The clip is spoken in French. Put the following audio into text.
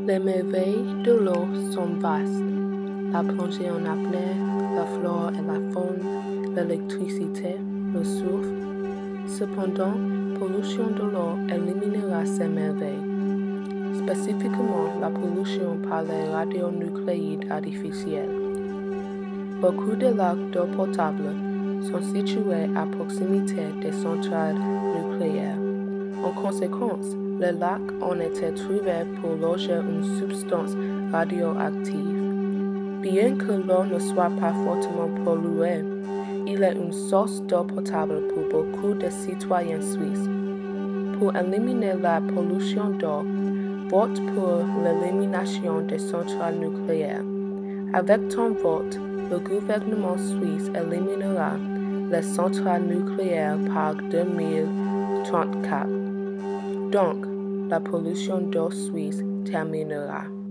Les merveilles de l'eau sont vastes. La plongée en apnée, la flore et la faune, l'électricité, le souffle. Cependant, pollution de l'eau éliminera ces merveilles. Spécifiquement, la pollution par les radionucléides artificiels. Beaucoup de lacs d'eau potable sont situés à proximité des centrales nucléaires. En conséquence, les lacs ont été trouvés pour loger une substance radioactive. Bien que l'eau ne soit pas fortement polluée, il est une source d'eau potable pour beaucoup de citoyens suisses. Pour éliminer la pollution d'eau, vote pour l'élimination des centrales nucléaires. Avec ton vote, le gouvernement suisse éliminera les centrales nucléaires par 2034. Donc, la pollution d'eau suisse terminera.